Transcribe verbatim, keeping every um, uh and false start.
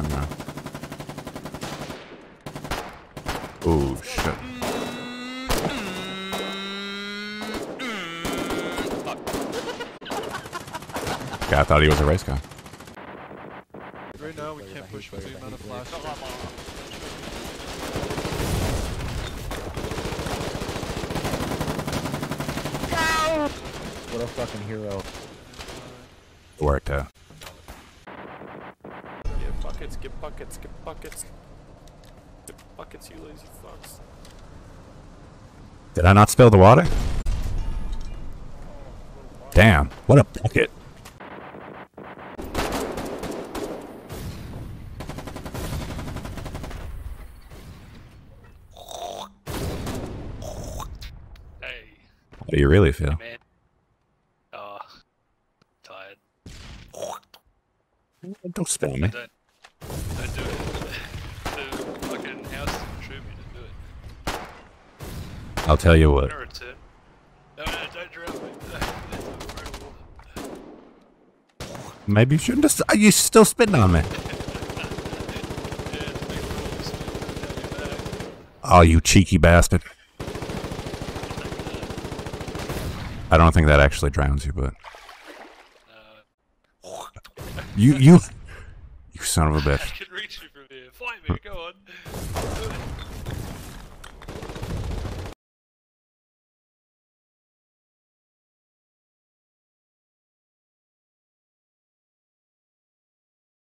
time around. Oh, shit. Yeah, I thought he was a race guy. Right now, we can't push with the amount of flash. What a fucking hero. It worked out. Get buckets, get buckets, get buckets. Get buckets, you lazy fucks. Did I not spill the water? Damn, what a bucket. Hey. How do you really feel? Hey, man. Oh, tired. Don't spill me. Don't, don't do it. The fucking house is true me to do it. I'll tell you what. I'm gonna return. No, no, don't drown me. There's no water. Maybe you shouldn't have. Are you still spitting on me? Yeah, it's big rules. Oh, you cheeky bastard. I don't think that actually drowns you, but. Uh, You, you. You son of a bitch. I can reach you from here. Fight me, go on.